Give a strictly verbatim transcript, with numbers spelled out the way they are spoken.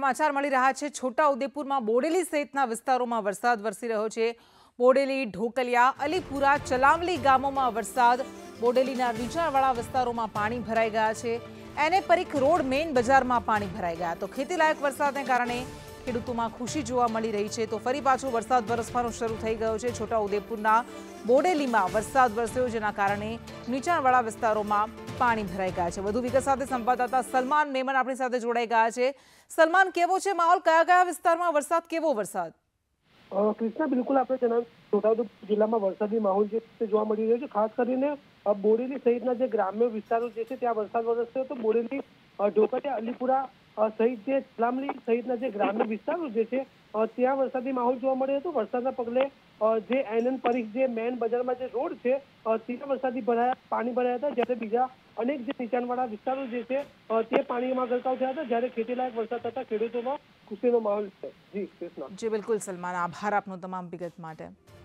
સમાચાર મળી રહ્યા છે છોટાઉદેપુરમાં બોડેલી સહિતના વિસ્તારોમાં વરસાદ વરસી રહ્યો છે। બોડેલી, ઢોકલિયા, અલીપુરા, ચલામલી ગામોમાં વરસાદ, બોડેલીના નીચાણવાળા વિસ્તારોમાં પાણી ભરાઈ ગયા છે। એને પરીખ રોડ મેઇન બજારમાં પાણી ભરાઈ ગયા તો ખેતીલાયક વરસાદને કારણે ખેડૂતોમાં ખુશી જોવા મળી રહી છે। તો ફરી પાછો વરસાદ વરસવાનો શરૂ થઈ ગયો છે। છોટાઉદેપુરના બોડેલીમાં વરસાદ વરસ્યો જેના કારણે નીચાણવાળા વિસ્તારોમાં પાણી ભરાઈ ગયા છે। વધુ વિગત સાથે સંવાદદાતા સલમાન મેમન આપણી સાથે જોડાઈ ગયા છે। સલમાન, કેવો છે માહોલ? કયા કયા વિસ્તારમાં વરસાદ, કેવો વરસાદ? કૃષ્ણા, બિલકુલ આપણે જણાવ્યું છોટાઉદેપુર જિલ્લામાં વરસાદી માહોલ જે જોવા મળી રહ્યો છે। ખાસ કરીને બોડેલી સહિતના જે ગ્રામ્ય વિસ્તારો જે છે ત્યાં વરસાદ વરસ્યો હતો। બોડેલી, ઢોકલિયા, અલીપુરા સહિત જે ચલામલી સહિતના જે ગ્રામ્ય વિસ્તારો જે છે ત્યાં વરસાદી માહોલ જોવા મળ્યો હતો। વરસાદના પગલે જે એનએન પરીખ જે મેન બજારમાં જે રોડ છે ત્યાં વરસાદી ભરાયા પાણી ભરાયા હતા, જ્યારે બીજા અનેક જે નીચાણવાળા વિસ્તારો જે છે તે પાણીમાં ગરકાવ થયા હતા, જ્યારે ખેતીલાયક વરસાદ થતા ખેડૂતોમાં ખુશીનો માહોલ છે। જી કૃષ્ણા। જી બિલકુલ સલમાન, આભાર આપનો તમામ વિગત માટે।